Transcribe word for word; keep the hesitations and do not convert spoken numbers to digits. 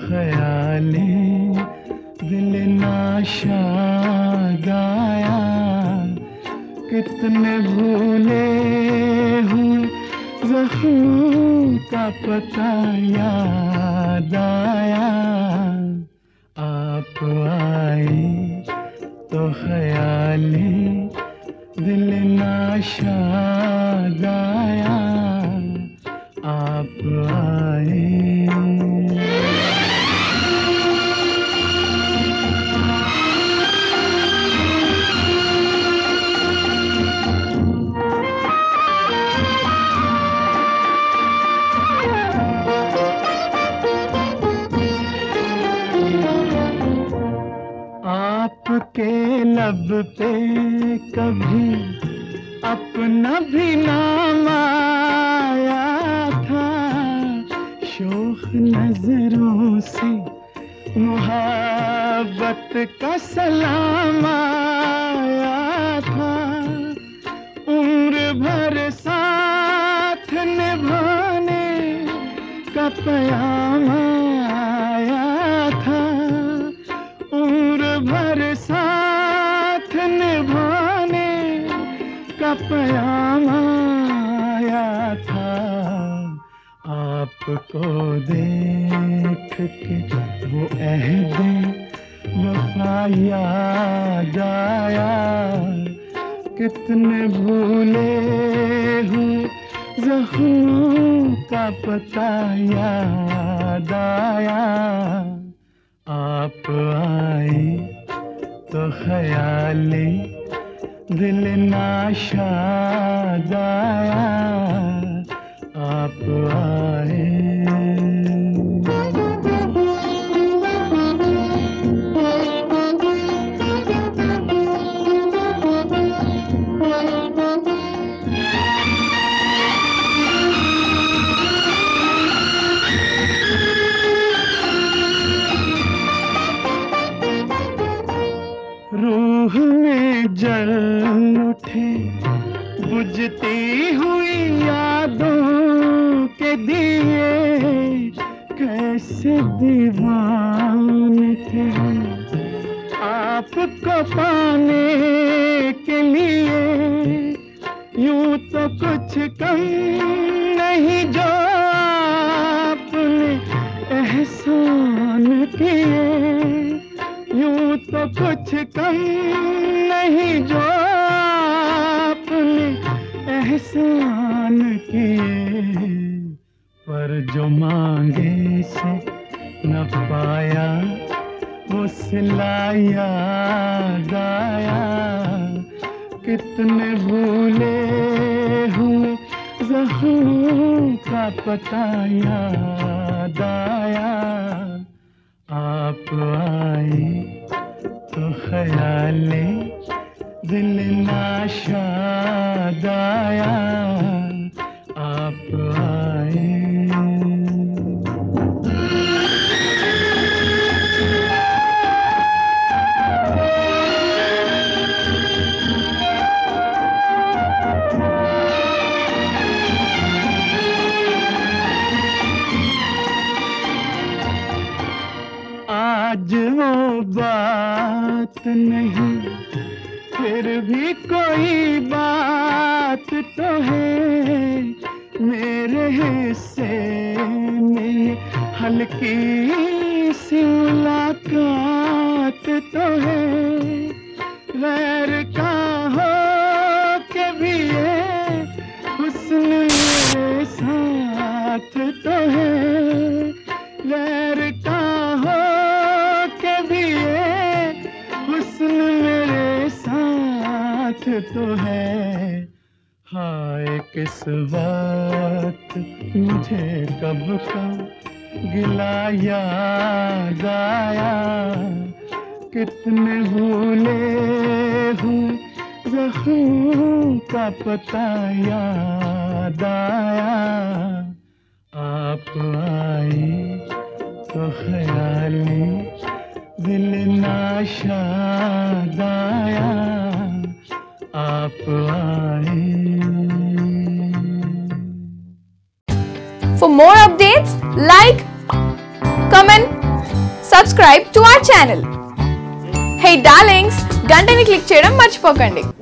ख्याले दिल नाशाद आया, कितने भूले हुए ज़ख्म का पता याद आया। आप आए तो ख्याले दिल नाशाद आया, आप आए। आपके लब पे कभी अपना भी नाम आया था, शोख नजरों से मुहब्बत का सलाम आया था। उम्र भर साथ निभाने का प्याम आया था, उम्र भर साथ निभाने का प्याम आया था। आपको देख के वो अहद वफा याद आया, कितने भूले हुए ज़ख्म का पता याद आया। आप आए तो ख्याले दिल नाशाद आया, आप आए। रूह में जल उठे बुझती हुई यादों के दिए, कैसे दीवाने थे आपको पाने के लिए। यूं तो कुछ कम नहीं जो आपने एहसान किए, यूं तो कुछ कम नहीं जो आपने एहसान किए। पर जो मांगे से न पाया वो सिला याद आया, कितने भूले हुए ज़ख्म का पता याद आया। आप आए तो ख्याले दिल नाशाद आया, आप आए। आज वो बात नहीं, फिर भी कोई बात तो है। मेरे हिस्से में हल्की सी मुलाकात तो है। गैर का हो के भी ये हुस्न मेरे साथ तो है। गैर का हो के भी ये हुस्न मेरे साथ तो है। हाय किस बात मुझे कब का गिला याद आया, कितने भूले हुए ज़ख्म का पता याद आया। आप आए तो ख्याले दिल नाशाद आया, आप आए। For more updates, like, comment subscribe to our channel. Hey darlings, గంటని click చేయడం మర్చిపోకండి.